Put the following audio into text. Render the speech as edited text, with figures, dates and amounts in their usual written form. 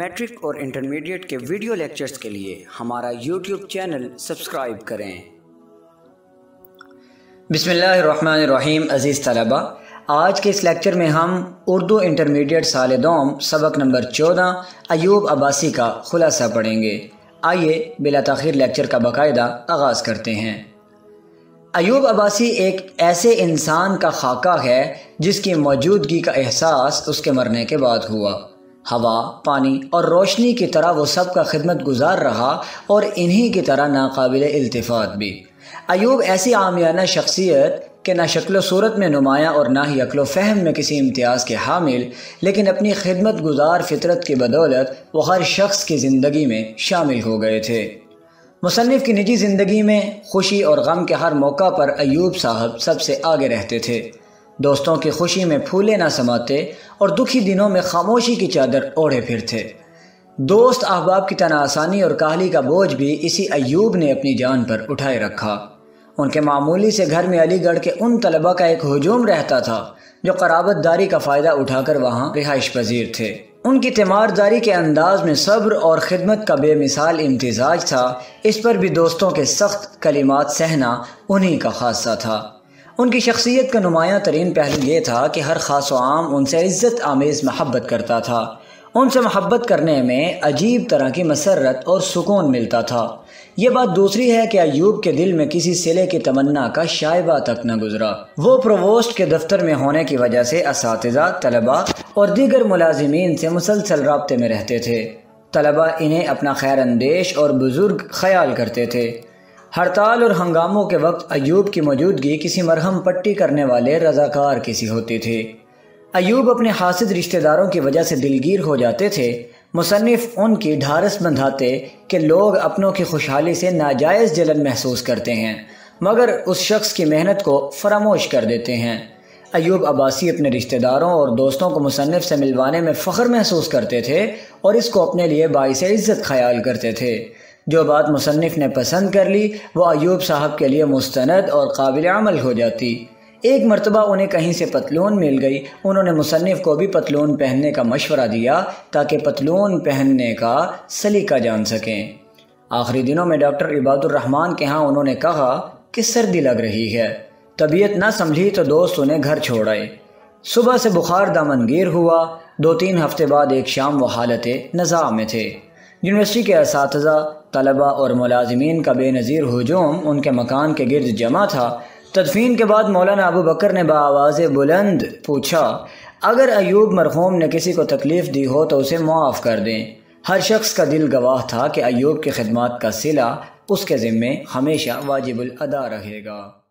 Matric اور intermediate کے video lectures کے لیے ہمارا یوٹیوب چینل سبسکرائب کریں۔ بسم اللہ الرحمن الرحیم۔ عزیز طلبہ، آج کے اس لیکچر میں ہم اردو انٹرمیڈیٹ سال دوم سبق نمبر 14 ایوب عباسی کا خلاصہ پڑھیں گے۔ آئیے بلا تاخیر لیکچر کا باقاعدہ آغاز کرتے ہیں۔ ایوب عباسی ایک ایسے انسان کا خاکہ ہے جس کی موجودگی کا احساس اس کے مرنے کے بعد ہوا۔ ہوا، پانی اور روشنی کی طرح وہ سب کا خدمت گزار رہا اور انہی کی طرح ناقابل التفات بھی۔ ایوب ایسی عامیانہ شخصیت کہ نہ شکل و صورت میں نمایاں اور نہ ہی عقل و فہم میں کسی امتیاز کے حامل، لیکن اپنی خدمت گزار فطرت کی بدولت وہ ہر شخص کی زندگی میں شامل ہو گئے تھے۔ مصنف کی نجی زندگی میں خوشی اور غم کے ہر موقع پر ایوب صاحب سب سے آگے رہتے تھے۔ دوستوں کی خوشی میں پھولے نہ سماتے اور دکھی دنوں میں خاموشی کی چادر اوڑھے پھرتے۔ دوست احباب کی تنہ آسانی اور کاہلی کا بوجھ بھی اسی ایوب نے اپنی جان پر اٹھائے رکھا۔ ان کے معمولی سے گھر میں علی گڑھ کے ان طلباء کا ایک ہجوم رہتا تھا جو قرابت داری کا فائدہ اٹھا کر وہاں رہائش پذیر تھے۔ ان کی تیمارداری کے انداز میں صبر اور خدمت کا بے مثال امتزاج تھا۔ اس پر بھی دوستوں کے سخت کلمات سہنا انہی کا خاصہ تھا۔ ان کی شخصیت کا نمایاں ترین پہلو یہ تھا کہ ہر خاص و عام ان سے عزت آمیز محبت کرتا تھا۔ ان سے محبت کرنے میں عجیب طرح کی مسرت اور سکون ملتا تھا۔ یہ بات دوسری ہے کہ ایوب کے دل میں کسی صلے کی تمنا کا شائبہ تک نہ گزرا۔ وہ پرووسٹ کے دفتر میں ہونے کی وجہ سے اساتذہ، طلباء اور دیگر ملازمین سے مسلسل رابطے میں رہتے تھے۔ طلباء انہیں اپنا خیر اندیش اور بزرگ خیال کرتے تھے۔ ہڑتال اور ہنگاموں کے وقت ایوب کی موجودگی کسی مرہم پٹی کرنے والے رضاکار کسی ہوتی تھی۔ ایوب اپنے حاسد رشتہ داروں کی وجہ سے دلگیر ہو جاتے تھے۔ مصنف ان کی ڈھارس بندھاتے کہ لوگ اپنوں کی خوشحالی سے ناجائز جلن محسوس کرتے ہیں مگر اس شخص کی محنت کو فراموش کر دیتے ہیں۔ ایوب عباسی اپنے رشتہ داروں اور دوستوں کو مصنف سے ملوانے میں فخر محسوس کرتے تھے اور اس کو اپنے لیے باعث عزت خیال کرتے تھے۔ جو بات مصنف نے پسند کر لی وہ ایوب صاحب کے لیے مستند اور قابل عمل ہو جاتی۔ ایک مرتبہ انہیں کہیں سے پتلون مل گئی۔ انہوں نے مصنف کو بھی پتلون پہننے کا مشورہ دیا تاکہ پتلون پہننے کا سلیقہ جان سکیں۔ آخری دنوں میں ڈاکٹر عباد الرحمن کے ہاں انہوں نے کہا کہ سردی لگ رہی ہے۔ طبیعت نہ سنبھلی تو دوست انہیں گھر چھوڑ آئے۔ صبح سے بخار دامنگیر ہوا۔ 2-3 ہفتے بعد ایک شام وہ حالت نزاع میں تھے۔ یونیورسٹی کے اساتذہ، طلباء اور ملازمین کا بے نظیر ہجوم ان کے مکان کے گرد جمع تھا۔ تدفین کے بعد مولانا ابو بکر نے بآواز بلند پوچھا، اگر ایوب مرحوم نے کسی کو تکلیف دی ہو تو اسے معاف کر دیں۔ ہر شخص کا دل گواہ تھا کہ ایوب کی خدمات کا صلہ اس کے ذمے ہمیشہ واجب الادا رہے گا۔